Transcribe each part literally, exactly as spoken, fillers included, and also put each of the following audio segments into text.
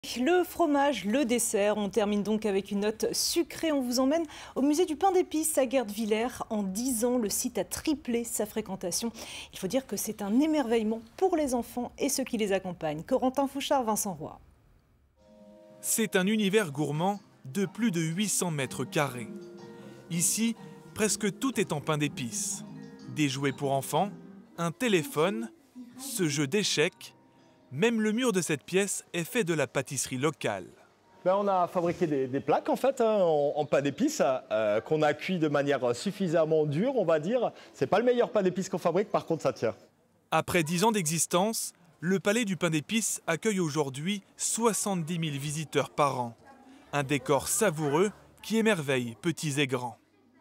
Le fromage, le dessert, on termine donc avec une note sucrée. On vous emmène au musée du pain d'épices à Guerdvillers. En dix ans, le site a triplé sa fréquentation. Il faut dire que c'est un émerveillement pour les enfants et ceux qui les accompagnent. Corentin Fouchard, Vincent Roy. C'est un univers gourmand de plus de huit cents mètres carrés. Ici, presque tout est en pain d'épices. Des jouets pour enfants, un téléphone, ce jeu d'échecs. Même le mur de cette pièce est fait de la pâtisserie locale. Ben, on a fabriqué des, des plaques en fait hein, en, en pain d'épices euh, qu'on a cuit de manière suffisamment dure, on va dire. C'est pas le meilleur pain d'épices qu'on fabrique, par contre ça tient. Après dix ans d'existence, le Palais du pain d'épices accueille aujourd'hui soixante-dix mille visiteurs par an. Un décor savoureux qui émerveille petits et grands.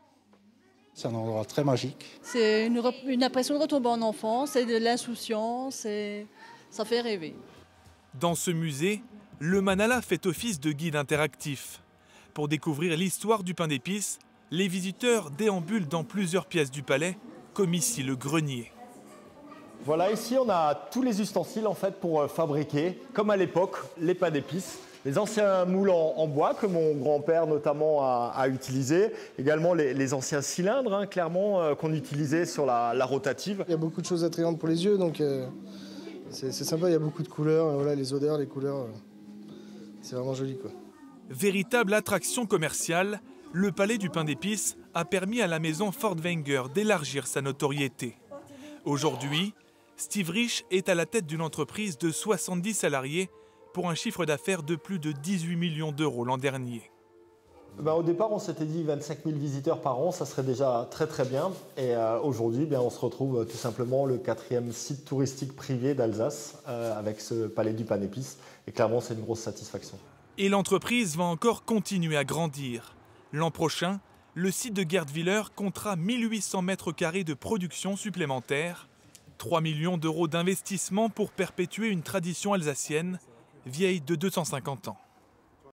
C'est un endroit très magique. C'est une, une impression de retomber en enfance, c'est de l'insouciance, et ça fait rêver. Dans ce musée, le Manala fait office de guide interactif. Pour découvrir l'histoire du pain d'épices, les visiteurs déambulent dans plusieurs pièces du palais, comme ici le grenier. Voilà, ici on a tous les ustensiles en fait pour fabriquer, comme à l'époque, les pains d'épices. Les anciens moules en, en bois que mon grand-père notamment a, a utilisé. Également les, les anciens cylindres, hein, clairement, euh, qu'on utilisait sur la, la rotative. Il y a beaucoup de choses attrayantes pour les yeux, donc euh, c'est sympa. Il y a beaucoup de couleurs, voilà, les odeurs, les couleurs, euh, c'est vraiment joli, quoi. Véritable attraction commerciale, le Palais du pain d'épices a permis à la maison Furtwängler d'élargir sa notoriété. Aujourd'hui, Steve Rich est à la tête d'une entreprise de soixante-dix salariés pour un chiffre d'affaires de plus de dix-huit millions d'euros l'an dernier. Ben, au départ, on s'était dit vingt-cinq mille visiteurs par an, ça serait déjà très très bien. Et euh, aujourd'hui, ben, on se retrouve euh, tout simplement le quatrième site touristique privé d'Alsace euh, avec ce Palais du pain d'épices. Et clairement, c'est une grosse satisfaction. Et l'entreprise va encore continuer à grandir. L'an prochain, le site de Guerdvillers comptera mille huit cents mètres carrés de production supplémentaire, trois millions d'euros d'investissement pour perpétuer une tradition alsacienne vieille de deux cent cinquante ans.